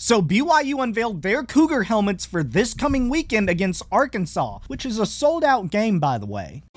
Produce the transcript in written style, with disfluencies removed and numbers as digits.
So BYU unveiled their Cougar helmets for this coming weekend against Arkansas, which is a sold-out game, by the way.